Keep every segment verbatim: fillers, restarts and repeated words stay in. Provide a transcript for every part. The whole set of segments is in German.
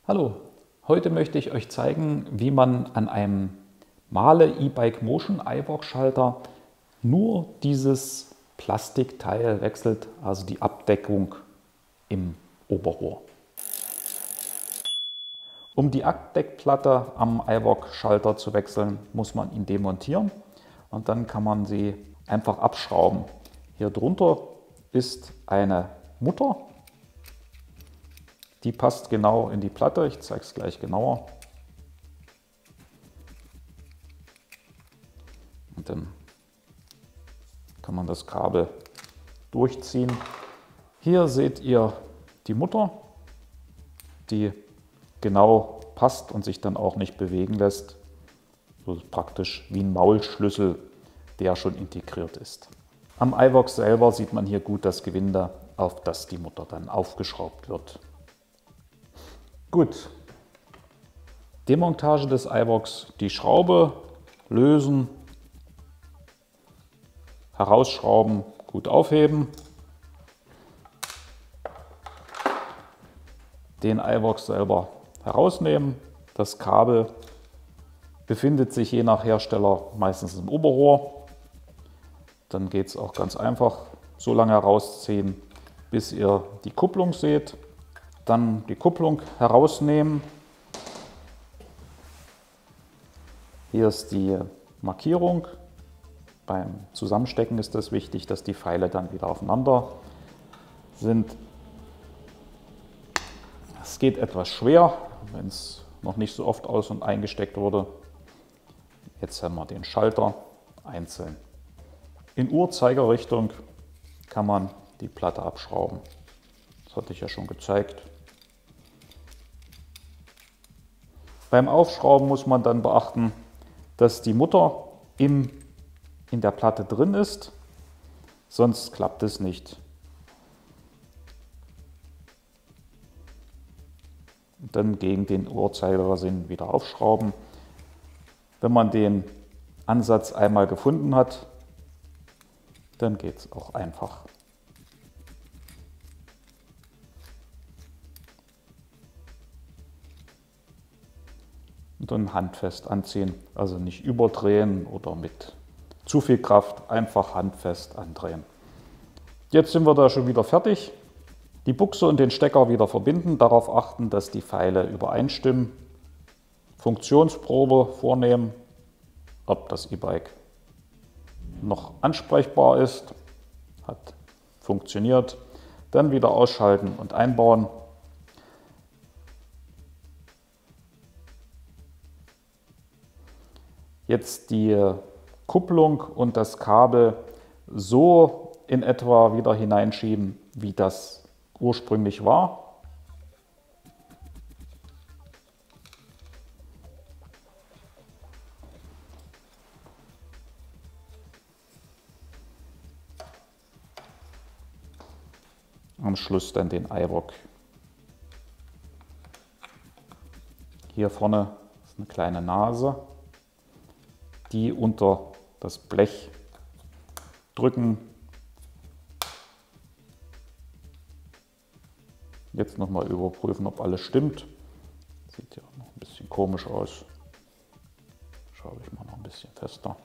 Hallo, heute möchte ich euch zeigen, wie man an einem Mahle E-Bike Motion I V O C-Schalter nur dieses Plastikteil wechselt, also die Abdeckung im Oberrohr. Um die Abdeckplatte am I V O C-Schalter zu wechseln, muss man ihn demontieren und dann kann man sie einfach abschrauben. Hier drunter ist eine Mutter. Die passt genau in die Platte, ich zeige es gleich genauer. Und dann kann man das Kabel durchziehen. Hier seht ihr die Mutter, die genau passt und sich dann auch nicht bewegen lässt. So praktisch wie ein Maulschlüssel, der schon integriert ist. Am I V O C selber sieht man hier gut das Gewinde, auf das die Mutter dann aufgeschraubt wird. Gut, Demontage des I V O C, die Schraube lösen, herausschrauben, gut aufheben, den I V O C selber herausnehmen. Das Kabel befindet sich je nach Hersteller meistens im Oberrohr. Dann geht es auch ganz einfach, so lange herausziehen, bis ihr die Kupplung seht. Dann die Kupplung herausnehmen. Hier ist die Markierung. Beim Zusammenstecken ist es wichtig, dass die Pfeile dann wieder aufeinander sind. Es geht etwas schwer, wenn es noch nicht so oft aus- und eingesteckt wurde. Jetzt haben wir den Schalter einzeln. In Uhrzeigerrichtung kann man die Platte abschrauben. Das hatte ich ja schon gezeigt. Beim Aufschrauben muss man dann beachten, dass die Mutter im, in der Platte drin ist, sonst klappt es nicht. Dann gegen den Uhrzeigersinn wieder aufschrauben. Wenn man den Ansatz einmal gefunden hat, dann geht es auch einfach. Und dann handfest anziehen, also nicht überdrehen oder mit zu viel Kraft, einfach handfest andrehen. Jetzt sind wir da schon wieder fertig. Die Buchse und den Stecker wieder verbinden, darauf achten, dass die Pfeile übereinstimmen. Funktionsprobe vornehmen, ob das E-Bike noch ansprechbar ist, hat funktioniert. Dann wieder ausschalten und einbauen. Jetzt die Kupplung und das Kabel so in etwa wieder hineinschieben, wie das ursprünglich war. Am Schluss dann den I V O C. Hier vorne ist eine kleine Nase, die unter das Blech drücken. Jetzt nochmal überprüfen, ob alles stimmt. Sieht ja noch ein bisschen komisch aus. Schraube ich mal noch ein bisschen fester.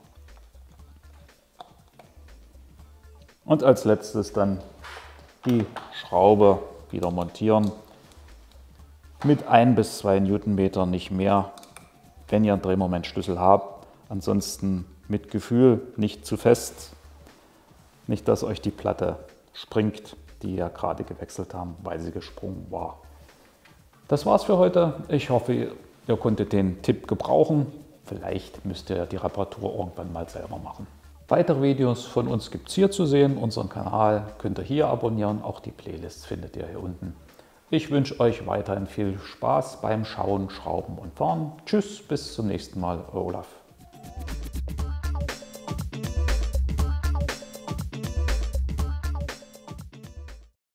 Und als letztes dann die Schraube wieder montieren. Mit ein bis zwei Newtonmeter, nicht mehr, wenn ihr einen Drehmomentschlüssel habt. Ansonsten mit Gefühl, nicht zu fest. Nicht, dass euch die Platte springt, die ihr gerade gewechselt haben, weil sie gesprungen war. Das war's für heute. Ich hoffe, ihr konntet den Tipp gebrauchen. Vielleicht müsst ihr die Reparatur irgendwann mal selber machen. Weitere Videos von uns gibt es hier zu sehen. Unseren Kanal könnt ihr hier abonnieren. Auch die Playlists findet ihr hier unten. Ich wünsche euch weiterhin viel Spaß beim Schauen, Schrauben und Fahren. Tschüss, bis zum nächsten Mal, Olaf.